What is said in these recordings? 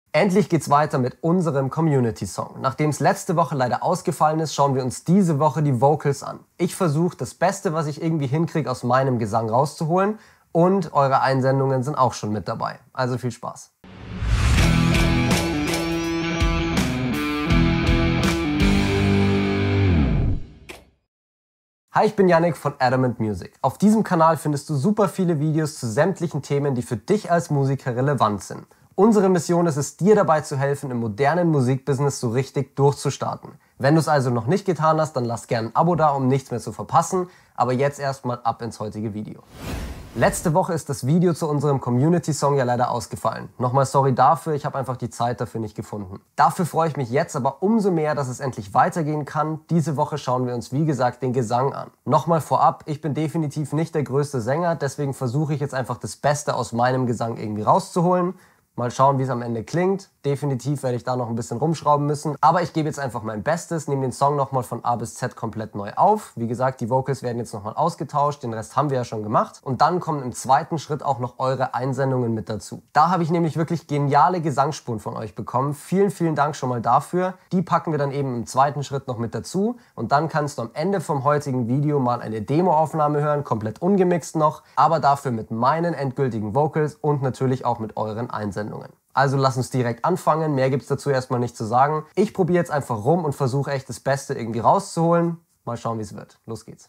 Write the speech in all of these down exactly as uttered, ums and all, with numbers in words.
Endlich geht's weiter mit unserem Community-Song. Nachdem es letzte Woche leider ausgefallen ist, schauen wir uns diese Woche die Vocals an. Ich versuche das Beste, was ich irgendwie hinkriege, aus meinem Gesang rauszuholen und eure Einsendungen sind auch schon mit dabei. Also viel Spaß. Hi, ich bin Yannick von Adamant Music. Auf diesem Kanal findest du super viele Videos zu sämtlichen Themen, die für dich als Musiker relevant sind. Unsere Mission ist es, dir dabei zu helfen, im modernen Musikbusiness so richtig durchzustarten. Wenn du es also noch nicht getan hast, dann lass gerne ein Abo da, um nichts mehr zu verpassen. Aber jetzt erstmal ab ins heutige Video. Letzte Woche ist das Video zu unserem Community-Song ja leider ausgefallen. Nochmal sorry dafür, ich habe einfach die Zeit dafür nicht gefunden. Dafür freue ich mich jetzt aber umso mehr, dass es endlich weitergehen kann. Diese Woche schauen wir uns wie gesagt den Gesang an. Nochmal vorab, ich bin definitiv nicht der größte Sänger, deswegen versuche ich jetzt einfach das Beste aus meinem Gesang irgendwie rauszuholen. Mal schauen, wie es am Ende klingt. Definitiv werde ich da noch ein bisschen rumschrauben müssen. Aber ich gebe jetzt einfach mein Bestes, nehme den Song nochmal von A bis Z komplett neu auf. Wie gesagt, die Vocals werden jetzt nochmal ausgetauscht. Den Rest haben wir ja schon gemacht. Und dann kommen im zweiten Schritt auch noch eure Einsendungen mit dazu. Da habe ich nämlich wirklich geniale Gesangsspuren von euch bekommen. Vielen, vielen Dank schon mal dafür. Die packen wir dann eben im zweiten Schritt noch mit dazu. Und dann kannst du am Ende vom heutigen Video mal eine Demoaufnahme hören, komplett ungemixt noch. Aber dafür mit meinen endgültigen Vocals und natürlich auch mit euren Einsendungen. Also lass uns direkt anfangen, mehr gibt es dazu erstmal nicht zu sagen. Ich probiere jetzt einfach rum und versuche echt das Beste irgendwie rauszuholen. Mal schauen, wie es wird. Los geht's.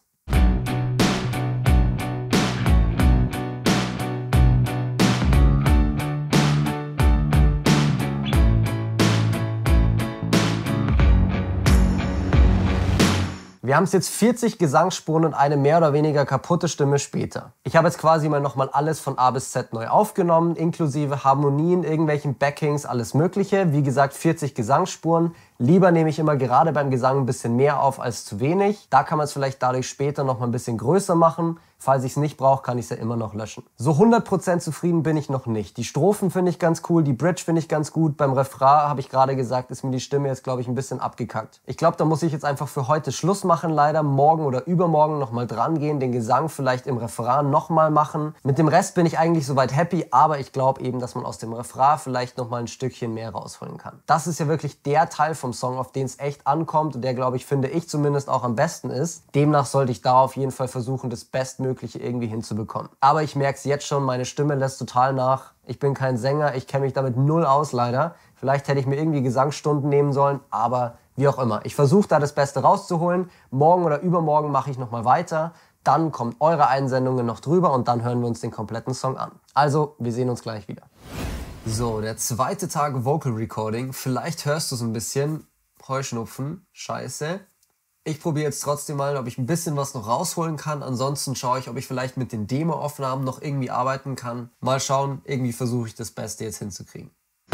Wir haben es jetzt vierzig Gesangsspuren und eine mehr oder weniger kaputte Stimme später. Ich habe jetzt quasi mal nochmal alles von A bis Z neu aufgenommen, inklusive Harmonien, irgendwelchen Backings, alles mögliche. Wie gesagt, vierzig Gesangsspuren. Lieber nehme ich immer gerade beim Gesang ein bisschen mehr auf als zu wenig. Da kann man es vielleicht dadurch später noch mal ein bisschen größer machen. Falls ich es nicht brauche, kann ich es ja immer noch löschen. So hundert Prozent zufrieden bin ich noch nicht. Die Strophen finde ich ganz cool, die Bridge finde ich ganz gut. Beim Refrain, habe ich gerade gesagt, ist mir die Stimme jetzt, glaube ich, ein bisschen abgekackt. Ich glaube, da muss ich jetzt einfach für heute Schluss machen, leider. Morgen oder übermorgen nochmal dran gehen, den Gesang vielleicht im Refrain nochmal machen. Mit dem Rest bin ich eigentlich soweit happy, aber ich glaube eben, dass man aus dem Refrain vielleicht nochmal ein Stückchen mehr rausholen kann. Das ist ja wirklich der Teil vom Song, auf den es echt ankommt und der, glaube ich, finde ich zumindest auch am besten ist. Demnach sollte ich da auf jeden Fall versuchen, das Bestmögliche irgendwie hinzubekommen. Aber ich merke es jetzt schon, meine Stimme lässt total nach. Ich bin kein Sänger, ich kenne mich damit null aus leider. Vielleicht hätte ich mir irgendwie Gesangsstunden nehmen sollen, aber wie auch immer. Ich versuche da das Beste rauszuholen. Morgen oder übermorgen mache ich nochmal weiter. Dann kommen eure Einsendungen noch drüber und dann hören wir uns den kompletten Song an. Also, wir sehen uns gleich wieder. So, der zweite Tag Vocal Recording. Vielleicht hörst du es ein bisschen. Heuschnupfen, scheiße. Ich probiere jetzt trotzdem mal, ob ich ein bisschen was noch rausholen kann. Ansonsten schaue ich, ob ich vielleicht mit den Demo-Aufnahmen noch irgendwie arbeiten kann. Mal schauen, irgendwie versuche ich das Beste jetzt hinzukriegen.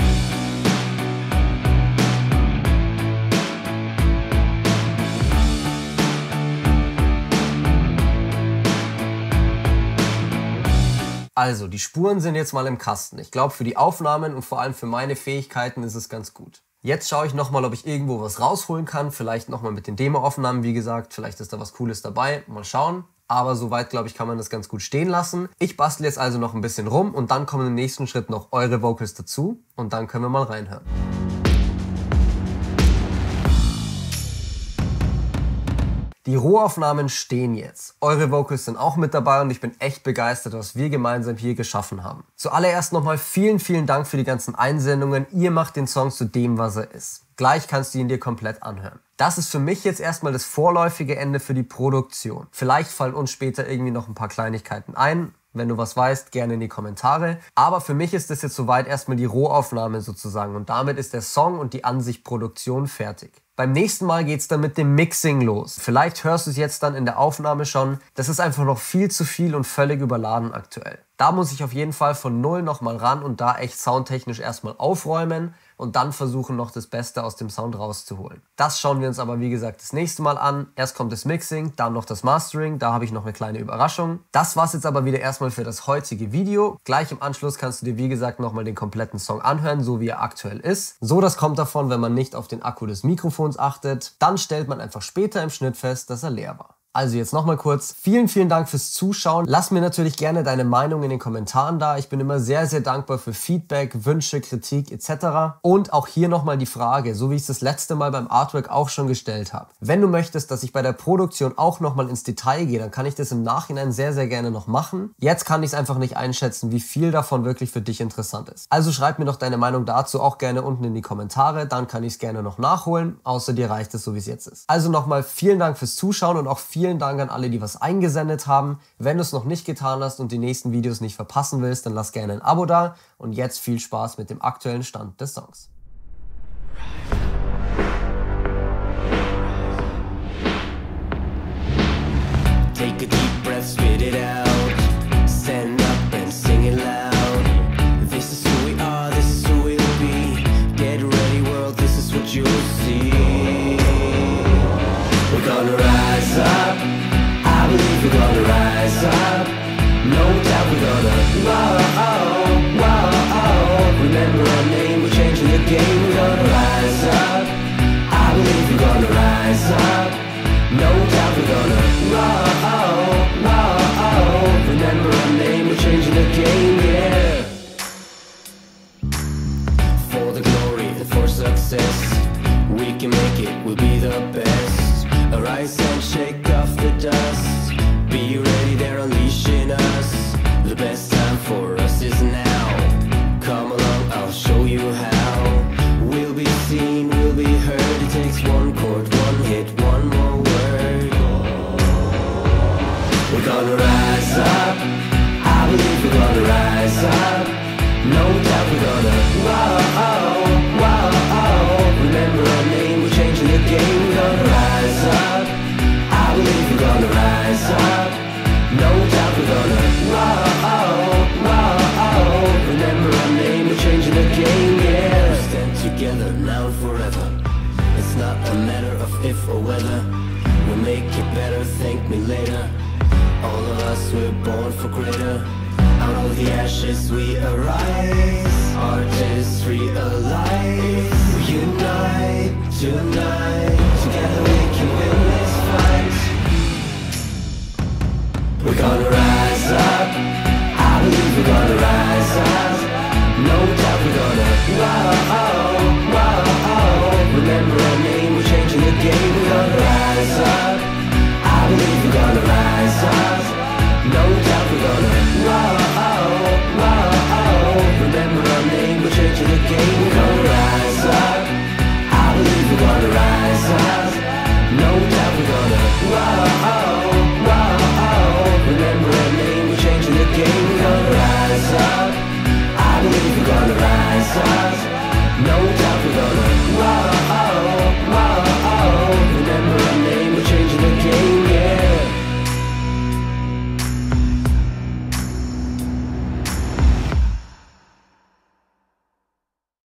Also, die Spuren sind jetzt mal im Kasten. Ich glaube, für die Aufnahmen und vor allem für meine Fähigkeiten ist es ganz gut. Jetzt schaue ich nochmal, ob ich irgendwo was rausholen kann. Vielleicht nochmal mit den Demo-Aufnahmen, wie gesagt. Vielleicht ist da was Cooles dabei. Mal schauen. Aber soweit, glaube ich, kann man das ganz gut stehen lassen. Ich bastle jetzt also noch ein bisschen rum und dann kommen im nächsten Schritt noch eure Vocals dazu. Und dann können wir mal reinhören. Die Rohaufnahmen stehen jetzt. Eure Vocals sind auch mit dabei und ich bin echt begeistert, was wir gemeinsam hier geschaffen haben. Zuallererst nochmal vielen, vielen Dank für die ganzen Einsendungen. Ihr macht den Song zu dem, was er ist. Gleich kannst du ihn dir komplett anhören. Das ist für mich jetzt erstmal das vorläufige Ende für die Produktion. Vielleicht fallen uns später irgendwie noch ein paar Kleinigkeiten ein. Wenn du was weißt, gerne in die Kommentare. Aber für mich ist das jetzt soweit erstmal die Rohaufnahme sozusagen. Und damit ist der Song und die An-sich-Produktion fertig. Beim nächsten Mal geht es dann mit dem Mixing los. Vielleicht hörst du es jetzt dann in der Aufnahme schon. Das ist einfach noch viel zu viel und völlig überladen aktuell. Da muss ich auf jeden Fall von null nochmal ran und da echt soundtechnisch erstmal aufräumen und dann versuchen noch das Beste aus dem Sound rauszuholen. Das schauen wir uns aber wie gesagt das nächste Mal an. Erst kommt das Mixing, dann noch das Mastering, da habe ich noch eine kleine Überraschung. Das war's jetzt aber wieder erstmal für das heutige Video. Gleich im Anschluss kannst du dir wie gesagt nochmal den kompletten Song anhören, so wie er aktuell ist. So, das kommt davon, wenn man nicht auf den Akku des Mikrofons achtet. Dann stellt man einfach später im Schnitt fest, dass er leer war. Also jetzt nochmal kurz, vielen, vielen Dank fürs Zuschauen. Lass mir natürlich gerne deine Meinung in den Kommentaren da. Ich bin immer sehr, sehr dankbar für Feedback, Wünsche, Kritik et cetera. Und auch hier nochmal die Frage, so wie ich es das letzte Mal beim Artwork auch schon gestellt habe. Wenn du möchtest, dass ich bei der Produktion auch nochmal ins Detail gehe, dann kann ich das im Nachhinein sehr, sehr gerne noch machen. Jetzt kann ich es einfach nicht einschätzen, wie viel davon wirklich für dich interessant ist. Also schreib mir doch deine Meinung dazu auch gerne unten in die Kommentare, dann kann ich es gerne noch nachholen, außer dir reicht es so, wie es jetzt ist. Also nochmal vielen Dank fürs Zuschauen und auch vielen Dank an alle, die was eingesendet haben. Wenn du es noch nicht getan hast und die nächsten Videos nicht verpassen willst, dann lass gerne ein Abo da und jetzt viel Spaß mit dem aktuellen Stand des Songs. Take a deep breath, spit it out. Stand up and sing it loud. This is who we are, this is who we'll be. Get ready world, this is what you'll see. We're gonna rise up, I believe we're gonna rise up. No doubt we're gonna, whoa, whoa, whoa. Remember our name, we're changing the game. We're gonna rise up, I believe we're gonna rise up. No doubt we're gonna, whoa, whoa. Remember our name, we're changing the game, yeah. For the glory and for success, we can make it, we'll be the best. Arise and shake off the dust. Be ready, they're unleashing us. The best time for us is now. Come along, I'll show you how. We'll be seen, we'll be heard. It takes one chord, one hit, one more word. We're gonna rise up, I believe we're gonna rise up. No doubt we're gonna, whoa, whoa. Remember our name, we're changing the game. We're gonna rise up, I believe we're gonna rise up. No doubt we're gonna, whoa, whoa. Remember our name, we're changing the game, yeah. We stand together now and forever. It's not a matter of if or whether. We'll make it better, thank me later. All of us, we're born for greater. Out of the ashes we arise. Artistry alive. We unite tonight.